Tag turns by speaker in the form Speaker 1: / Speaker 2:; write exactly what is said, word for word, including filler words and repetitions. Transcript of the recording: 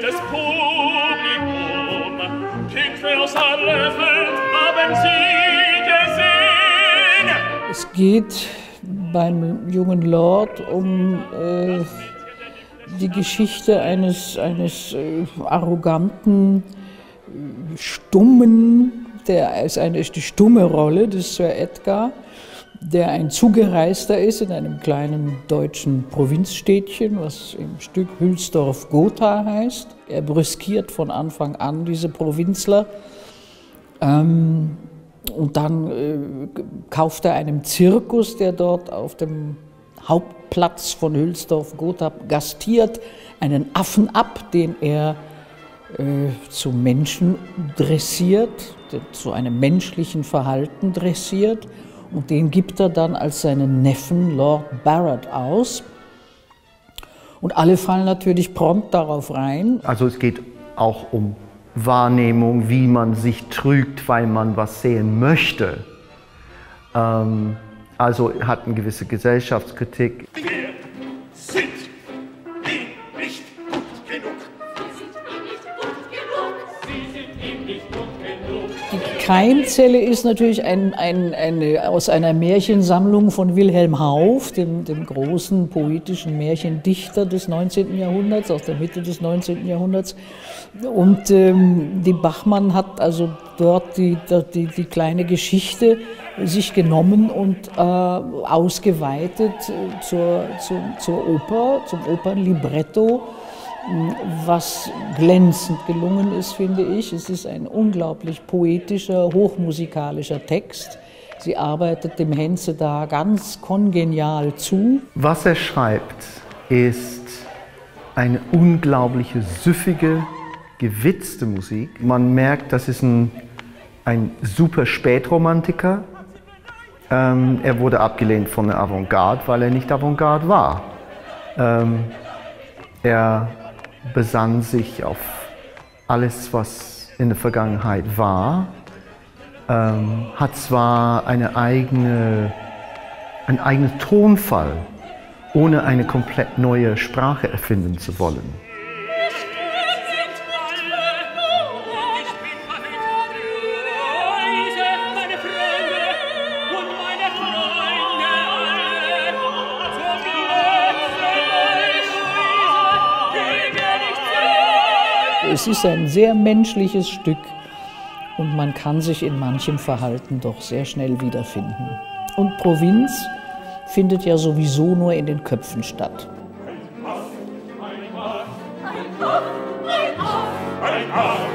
Speaker 1: das Publikum, Kinder aus aller Welt haben sie gesehen.
Speaker 2: Es geht beim jungen Lord um äh, die Geschichte eines, eines äh, arroganten, äh, stummen, der ist eine ist die stumme Rolle des Sir Edgar, der ein Zugereister ist in einem kleinen deutschen Provinzstädtchen, was im Stück Hülsdorf-Gotha heißt. Er brüskiert von Anfang an diese Provinzler. Ähm, und dann äh, kauft er einem Zirkus, der dort auf dem Hauptplatz von Hülsdorf-Gotha gastiert, einen Affen ab, den er äh, zu Menschen dressiert, zu einem menschlichen Verhalten dressiert. Und den gibt er dann als seinen Neffen Lord Barrett aus. Und alle fallen natürlich prompt darauf rein.
Speaker 3: Also es geht auch um Wahrnehmung, wie man sich trügt, weil man was sehen möchte. Ähm, also hat eine gewisse Gesellschaftskritik.
Speaker 1: Wir sind ihm nicht gut genug. Sie sind ihm nicht gut genug.
Speaker 2: Die Keimzelle ist natürlich ein, ein, eine, aus einer Märchensammlung von Wilhelm Hauff, dem, dem großen poetischen Märchendichter des neunzehnten Jahrhunderts, aus der Mitte des neunzehnten Jahrhunderts. Und ähm, die Bachmann hat also dort die, die, die kleine Geschichte sich genommen und äh, ausgeweitet zur, zur, zur Oper, zum Opernlibretto, was glänzend gelungen ist, finde ich. Es ist ein unglaublich poetischer, hochmusikalischer Text. Sie arbeitet dem Henze da ganz kongenial zu.
Speaker 3: Was er schreibt, ist eine unglaubliche, süffige, gewitzte Musik. Man merkt, das ist ein, ein super Spätromantiker. Ähm, er wurde abgelehnt von der Avantgarde, weil er nicht Avantgarde war. Ähm, er besann sich auf alles, was in der Vergangenheit war, ähm, hat zwar eine eigene, einen eigenen Tonfall, ohne eine komplett neue Sprache erfinden zu wollen.
Speaker 2: Es ist ein sehr menschliches Stück und man kann sich in manchem Verhalten doch sehr schnell wiederfinden. Und Provinz findet ja sowieso nur in den Köpfen statt.
Speaker 1: Ein Aff, ein Aff, ein Aff, ein Aff.